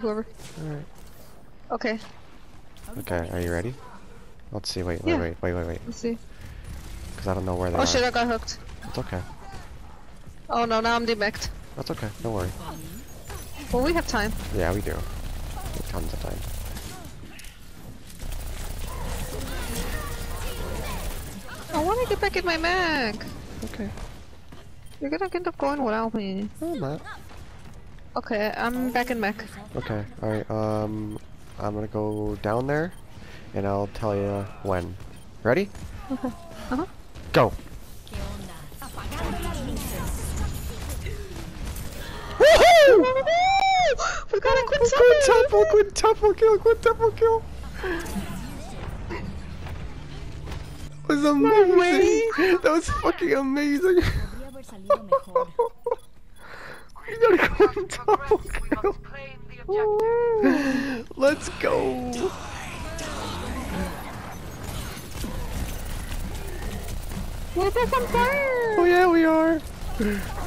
whoever. Alright. Okay. Okay, are you ready? Let's see, wait. Let's see. Because I don't know where they are. Oh shit, I got hooked. It's okay. Oh no, now I'm demacked. That's okay, don't worry. Well, we have time. Yeah, we do. We have tons of time. I want to get back in my mag. Okay. You're gonna end up going without me. No, I'm not. Okay, I'm back in mech. Okay, alright, I'm gonna go down there, and I'll tell you when. Ready? Okay. Uh-huh. Go! Woohoo! We got a Quintuple kill! That was amazing! That was fucking amazing! We got a quintuple kill! Let's go! We're back on fire! Oh yeah, we are!